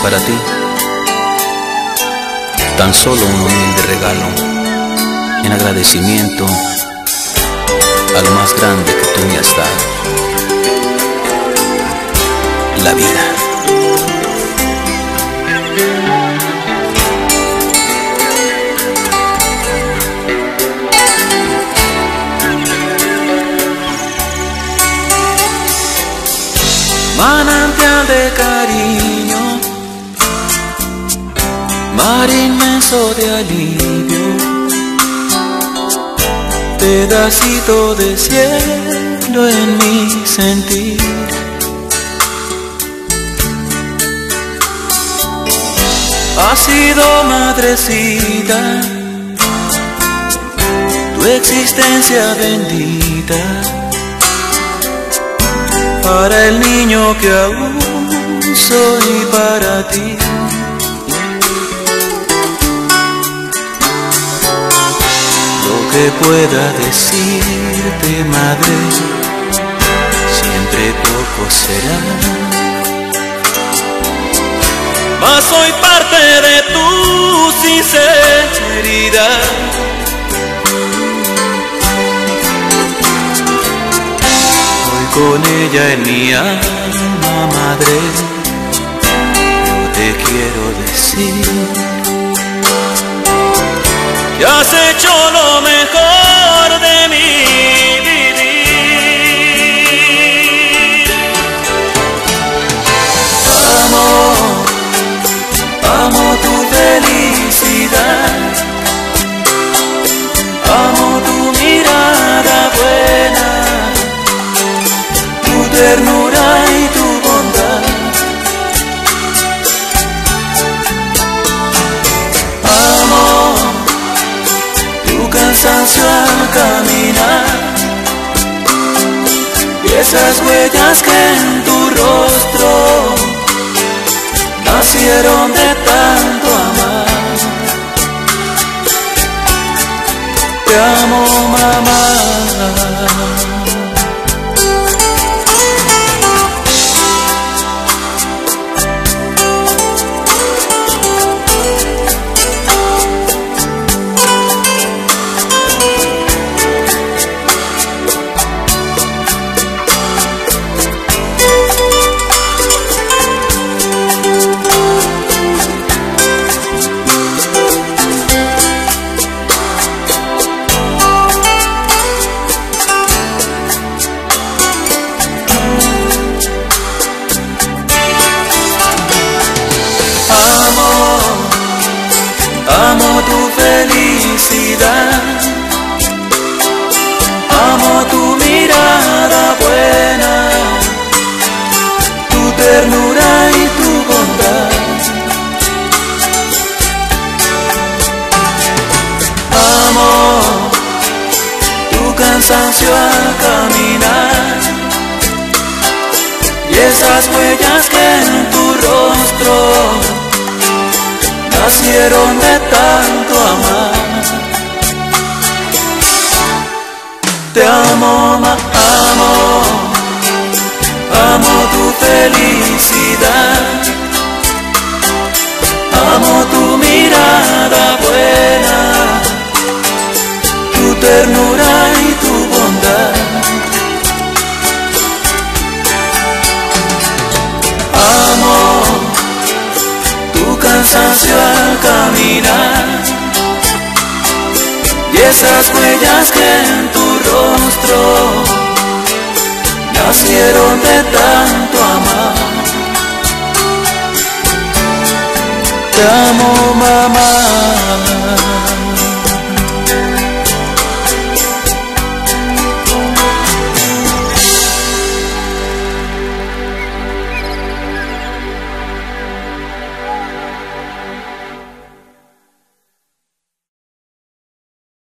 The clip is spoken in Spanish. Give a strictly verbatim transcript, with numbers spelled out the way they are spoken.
para ti tan solo un humilde regalo en agradecimiento a lo más grande que tú me has dado, la vida. Manantial de cariño, mar inmenso de alivio, pedacito de cielo en mi sentir. Has sido madrecita, tu existencia bendita, para el niño que aún soy para ti. Lo que pueda decirte, madre, siempre poco será, mas soy parte de tu sinceridad. Con ella en mi alma, madre, yo te quiero decir que has hecho lo mejor de mi vivir. Amo, amo tu felicidad, amo tu mirada buena, ternura y tu bondad. Amo tu cansancio al caminar y esas huellas que en tu rostro nacieron de tanto amar. Te amo, mamá. Amo tu felicidad, amo tu mirada buena, tu ternura y tu bondad. Amo tu cansancio al caminar y esas huellas que en tu rostro nacieron de tanto amar. Te amo, ma, amo, amo tu felicidad, amo tu mirada buena, tu ternura y tu bondad. Amo cansancio al caminar y esas huellas que en tu rostro nacieron de tanto amar. Te amo, mamá.